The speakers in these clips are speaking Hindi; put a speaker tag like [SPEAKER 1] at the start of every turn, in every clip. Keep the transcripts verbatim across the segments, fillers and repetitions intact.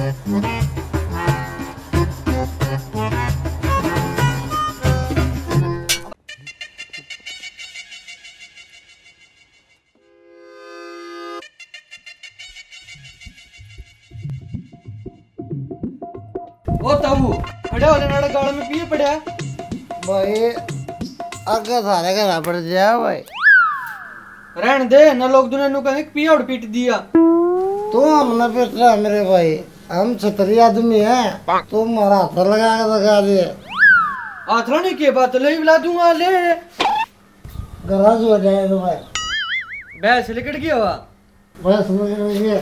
[SPEAKER 1] ओ ताऊ पड़ा वाले नाड़ा गाड़ में पिए पड़ा
[SPEAKER 2] भाई आगे थारे घर पड़ जा भाई
[SPEAKER 1] रहन दे ना लोग दुनिया नु कहेंगे पिया और पीट दिया
[SPEAKER 2] तू हमने पिटा मेरे भाई हम छतरी आदमी हैं तू मारा हाथ लगा के दिखा दे
[SPEAKER 1] आथरा नहीं के बात ले बुला दूंगा ले
[SPEAKER 2] गराज हो जाएगा भाई
[SPEAKER 1] भैंस लिकट गया हुआ
[SPEAKER 2] बस मुझे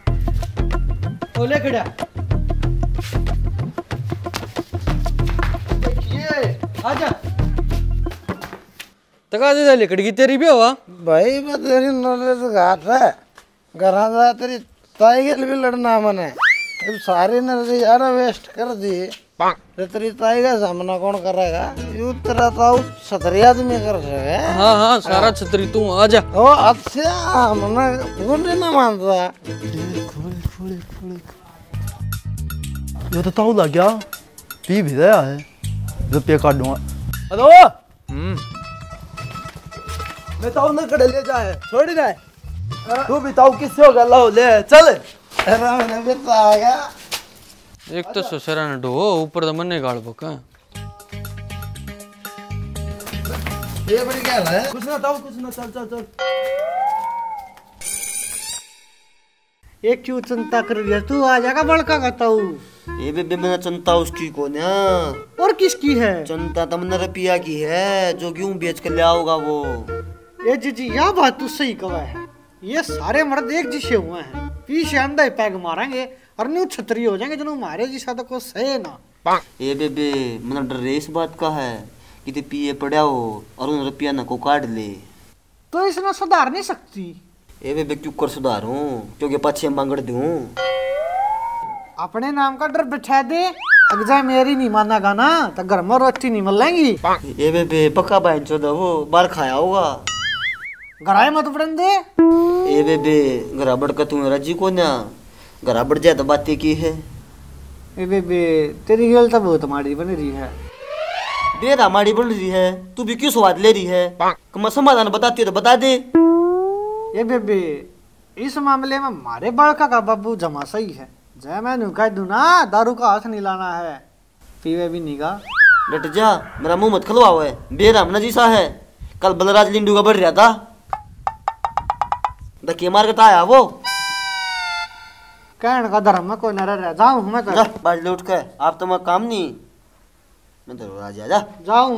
[SPEAKER 1] ओ ले खड़ा आजा तका दे लिकट की तेरी भी हुआ
[SPEAKER 2] भाई मैं तेरी नॉलेज घाट है घरा जा तेरी ताई के लिए लड़ना मने अब सारी एनर्जी यार वेस्ट कर दी तो तेरी ताई का सामना कौन करेगा यू तेरा ताऊ छतरी आदमी कर सके
[SPEAKER 1] हाँ हाँ सारा छतरी तू आजा
[SPEAKER 2] ओ अच्छा मना गुंडे ना मानता
[SPEAKER 3] ये तो ताऊ लग गया पी भी गया है रुपये काट दूंगा हेलो हम्म मैं ताऊ ना कड़े ले जाए छोड़ ही जाए तू भी ताऊ किससे हो गया लो ले चल
[SPEAKER 2] अरे मैंने भी तो आ गया
[SPEAKER 1] एक तो ससुरा ने डो ऊपर तो मन्ने गाड़ बका
[SPEAKER 2] ये बड़ी क्या है
[SPEAKER 3] कुछ ना ताऊ कुछ ना चल चल चल
[SPEAKER 2] एक क्यों चिंता कर रही है तू आ जाएगा बड़का का ताऊ
[SPEAKER 4] ये बेबे मैंने चिंता उसकी को ना
[SPEAKER 2] और किसकी है
[SPEAKER 4] चिंता तमन्ना रुपया की है जो क्यों बेच कर ले आओगा वो
[SPEAKER 2] ये जी जी यह बात तू सही कहा है ये सारे मर्द एक जिसे हुए हैं पीछे अंधा पैग मारेंगे और न्यू छतरी हो जाएंगे जो मारे जिसा तो को सहे ना
[SPEAKER 4] ये बेबे मैंने डर इस बात का है कि ते पिए पड़ा हो और उन रुपया न को काट ले
[SPEAKER 2] तो इसने सुधार नहीं सकती
[SPEAKER 4] ये बेबे क्यों कर सुधारूं क्योंकि पाछे मांगड़ दूं
[SPEAKER 2] अपने नाम का डर बिठा दे अगजा मेरी नहीं मानेगा ना तो घर में रोटी नहीं मिलेंगी
[SPEAKER 4] ये बेबे पक्का बहन चोदा वो बाहर खाया होगा
[SPEAKER 2] घराए मत पड़न दे
[SPEAKER 4] ये बेबे घरा बढ़ का तू राजी को ना घरा बढ़ जाए तो बातें की है
[SPEAKER 2] ए बेबे तेरी गेल तो बहुत माड़ी बन रही है
[SPEAKER 4] बेरा माड़ी बन रही है तू भी क्यों स्वाद ले रही है मैं समाधान बताती है तो बता दे
[SPEAKER 2] ये बेबे इस मामले में हमारे बड़का का बाबू जमा सही है जय मैं कह दूं ना दारू का हाथ नहीं लाना है पीवे भी नहीं का
[SPEAKER 4] डट जा मेरा मुंह मत खलवा हुआ है बेराम नजीसा है कल बलराज लिंडू का बढ़ रहा था धक्के मार के आया वो
[SPEAKER 2] कहने का धर्म में कोई न रह जाऊं मैं
[SPEAKER 4] जा बाज लौट के आप तो मैं काम नहीं मैं तो आ जा जा
[SPEAKER 2] जाऊं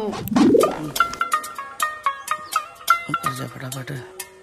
[SPEAKER 1] जा फटाफट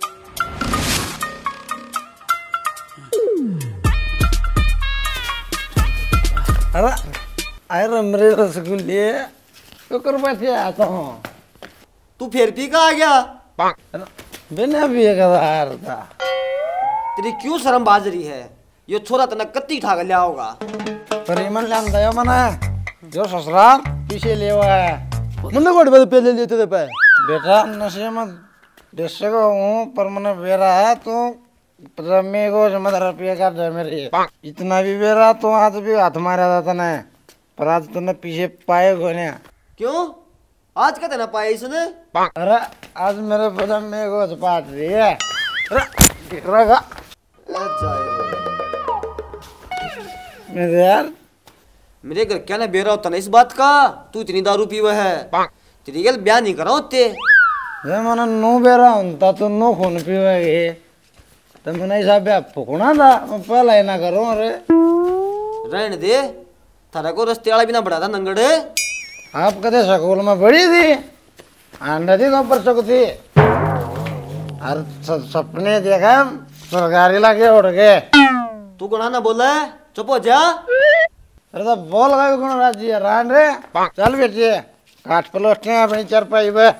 [SPEAKER 2] अरे अरे मेरे रसगुल्ले शुक्र बैठे आता हूँ
[SPEAKER 4] तू फिर पी का आ गया
[SPEAKER 2] बिना भी एक था
[SPEAKER 4] तेरी क्यों शर्म बाज रही है ये छोरा तना कत्ती ठा के लिया होगा
[SPEAKER 2] परिमल लान दया मना जो ससुराल पीछे ले हुआ है
[SPEAKER 3] मुन्ने कोट पे पहले लिए थे पे
[SPEAKER 2] बेटा नशे में देश को हूँ पर मैंने बेरा है तो रमे को समझ रुपये का दे मेरे इतना भी बेरा तो आज भी हाथ मारा था ना पर आज तूने पीछे पाए गोने
[SPEAKER 4] क्यों आज का ना पाए इसने
[SPEAKER 2] अरे आज मेरे बदन में को पाट रही है अरे मेरे यार
[SPEAKER 4] मेरे घर क्या ना बेरा होता ना इस बात का तू इतनी दारू पीवा है तेरी गल ब्याह नहीं करा होते
[SPEAKER 2] जब मैंने नो बेरा होता तो नो खून पीवेगी तो मैंने हिसाब से फुकना था मैं पहला ही ना करूँ अरे
[SPEAKER 4] रहने दे थारा को रस्ते वाला भी ना बढ़ा था नंगड़े
[SPEAKER 2] आप कदे स्कूल में बड़ी थी आंडा थी तो पर सकती और सपने देखा सरकारी लाके उड़ गए
[SPEAKER 4] तू गुना ना बोला है चुप हो जा
[SPEAKER 2] अरे तो बोल गए गुण राजी रान रे चल बेटिए काट पलोटने अपनी चरपाई पे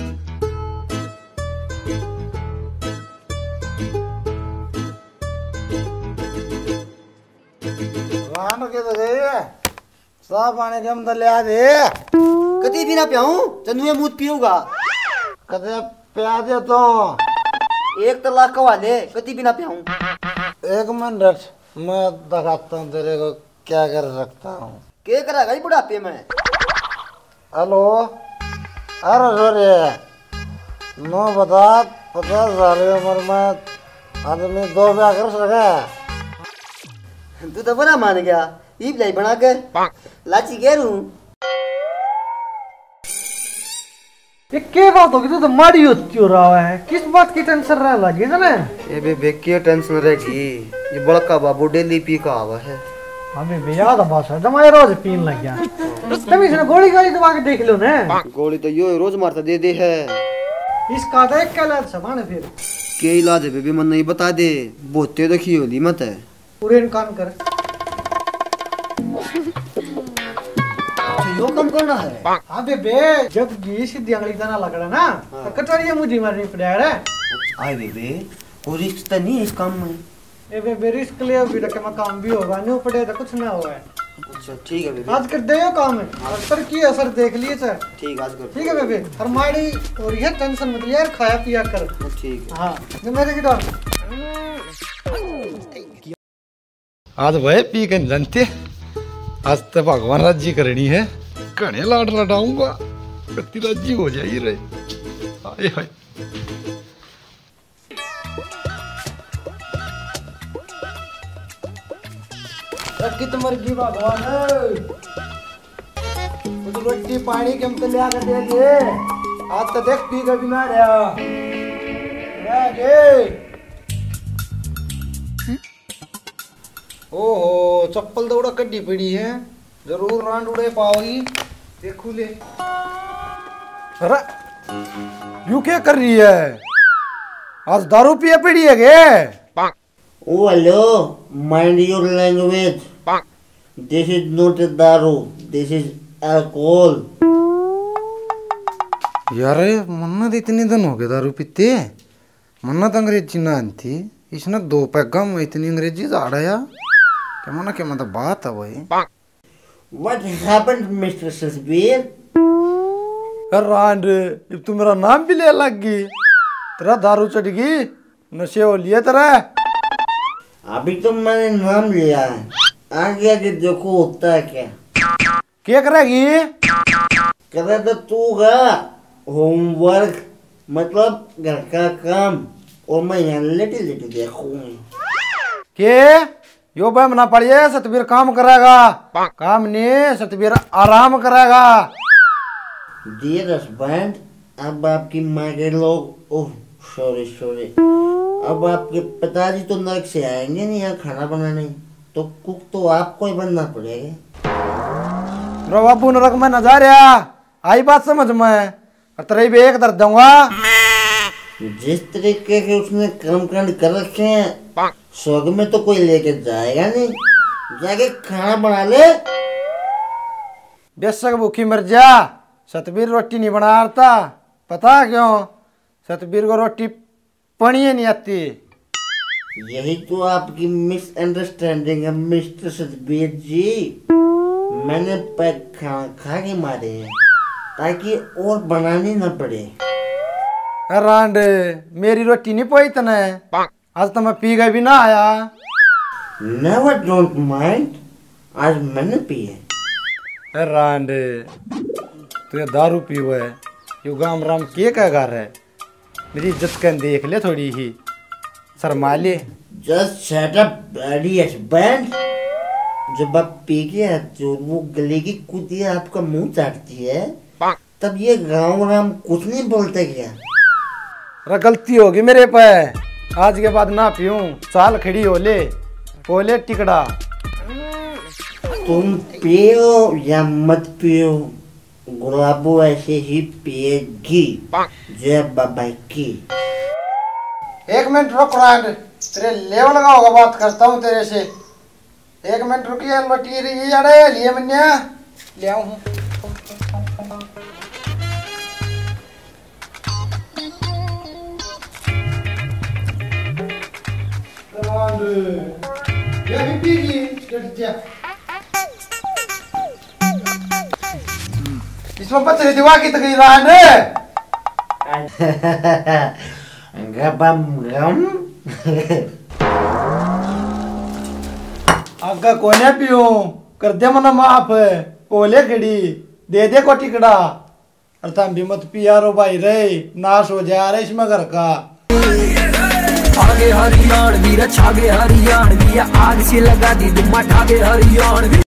[SPEAKER 2] रान के तो गई है साफ पानी कम तो ले आ दे
[SPEAKER 4] कभी भी ना पियाऊं चंदुए मूत पीऊंगा
[SPEAKER 2] कदे प्या दे तो
[SPEAKER 4] एक तो लाख कवा ले कभी भी ना पियाऊं
[SPEAKER 2] एक मिनट मैं दिखाता हूँ तेरे को क्या कर सकता हूँ।
[SPEAKER 4] क्या करेगा ये बुढ़ापे में?
[SPEAKER 2] हेलो, अरे सॉरी, नौ बता पचास साल की उम्र में आदमी दो ब्याह कर सके?
[SPEAKER 4] तू तो बड़ा मान गया, ये लाई बना के लाची कह रू।
[SPEAKER 1] ये क्या बात होगी? तू तो माड़ी होती हो रहा है, किस बात की टेंशन रह लगी ना?
[SPEAKER 4] ए बेबे क्या टेंशन रहेगी, ये बड़का बाबू डेली पी का आवा है।
[SPEAKER 1] हमें भी याद बस है जमाए रोज पीन लग गया। तभी इसने गोली गोली दबा के देख लो ना।
[SPEAKER 4] गोली तो यो रोज मारता दे दे है।
[SPEAKER 1] इसका तो एक इलाज सबाने फिर
[SPEAKER 4] क्या इलाज है बेबी, मन नहीं बता दे, बोते तो खी होली मत है।
[SPEAKER 1] पूरे कान कर
[SPEAKER 4] यो कम करना है।
[SPEAKER 1] हाँ बेबे, जब घी सीधी अंगली तना लग रहा ना तो कटोरिया मुझे मारनी पड़ेगा।
[SPEAKER 4] आए बेबे, कोई रिस्क तो नहीं है इस काम में?
[SPEAKER 1] ए बेबे रिस्क ले भी रखे में काम भी होगा, नहीं पड़े तो कुछ ना होगा।
[SPEAKER 4] अच्छा ठीक है बेबे,
[SPEAKER 1] आज कर दे यो काम है, असर की असर देख लिए सर।
[SPEAKER 4] ठीक आज कर।
[SPEAKER 1] ठीक है बेबे, हर माड़ी और ये टेंशन मत ले यार, खाया पिया कर।
[SPEAKER 4] ठीक है।
[SPEAKER 1] हाँ जो मेरे की डर
[SPEAKER 3] आज भाई पी के जानते, आज तो भगवान राज्य करनी है, घने लाड लटाऊंगा, कति राज्य हो जाए रे। हाय हाय
[SPEAKER 1] कित मर्जी भगवान, तो रोटी पानी के हम तो लिया कर दे दे। आज तो देख पी कभी ना रहा ओहो, चप्पल तो उड़ा कड्डी पड़ी है, जरूर रांड उड़े पाओगी, देखू ले।
[SPEAKER 3] अरे यू क्या कर रही है? आज दारू पिए पड़ी है गे?
[SPEAKER 2] Oh hello, mind your language, this is not daru, this is alcohol.
[SPEAKER 3] यार मन्नत इतने दिन हो गए दारू पीते, मन्नत अंग्रेजी ना आती, इसने दो पैगा में इतनी अंग्रेजी झाड़ाया, क्या मना क्या मतलब बात है भाई।
[SPEAKER 2] What happened, mister Sasbir?
[SPEAKER 3] रांड, अब तू मेरा नाम भी ले लग गई, तेरा दारू चढ़ गई, नशे हो लिए तेरा।
[SPEAKER 2] अभी तो मैंने नाम लिया है, आगे आगे देखो होता है क्या।
[SPEAKER 3] क्या करेगी?
[SPEAKER 2] करे तो तू गा होमवर्क, मतलब घर का काम, और मैं यहाँ लेटे लेटे देखूंगा।
[SPEAKER 3] के यो बम ना पड़िए, सतबीर काम करेगा, काम नहीं सतबीर आराम करेगा।
[SPEAKER 2] डियर हस्बैंड, अब आपकी माँ के लोग, ओह सॉरी सॉरी, अब आपके पिताजी तो नरक से आएंगे नहीं यहाँ खाना बनाने, तो कुक तो आपको ही बनना पड़ेगा।
[SPEAKER 3] मेरा बाबू नरक में न जा रहा, आई बात समझ में, तेरे भी एक दर्द दूंगा।
[SPEAKER 2] जिस तरीके के उसने कर्म कांड कर रखे हैं, स्वर्ग में तो कोई लेके जाएगा नहीं, जाके खाना बना ले।
[SPEAKER 3] बेशक भूखी मर जा, सतबीर रोटी नहीं बना रहा, पता क्यों? सतबीर को रोटी पड़ी नहीं आती।
[SPEAKER 2] यही तो आपकी मिसअंडरस्टैंडिंग है मिस्टर सतबीर जी। मैंने पैक खाना खा के मारे हैं ताकि और बनानी न पड़े।
[SPEAKER 3] रांड, मेरी रोटी नहीं पोई तने, आज तो मैं पी गई भी ना आया।
[SPEAKER 2] नेवर डोंट माइंड, आज मैंने पी है।
[SPEAKER 3] रांड, तू ये दारू पी हुआ है, यू गाम राम के का घर है, मेरी इज्जत कर देख ले थोड़ी ही, शर्मा ले।
[SPEAKER 2] Just shut up bloody husband. जब आप पी के आते हो, वो गले की कुतिया आपका मुंह चाटती है, तब ये गाँव राम कुछ नहीं बोलते क्या?
[SPEAKER 3] अरे गलती होगी मेरे पे, आज के बाद ना पीऊं, साल खड़ी हो ले, बोले टिकड़ा।
[SPEAKER 2] तुम पियो या मत पियो, गुलाबो ऐसे ही पिएगी। जय बाबा की।
[SPEAKER 3] एक मिनट रुक रांड, तेरे लेवल का होगा, बात करता हूँ तेरे से। एक मिनट रुकिए, लौटी रही अरे लिए मन्या ले आऊँ हूँ। ये भी पीगी, इसमें पत्थर दिवा की तक रांड।
[SPEAKER 2] गबम गम। आगा कोने पियो कर दे मना माफ पोले खड़ी दे दे को टिकड़ा और तुम भी मत पियारो भाई रे नाश हो जा रहे इसमें घर का
[SPEAKER 5] आगे हरियाण वीर छागे हरियाण वीर आग से लगा दी दुम्मा ठागे हरियाण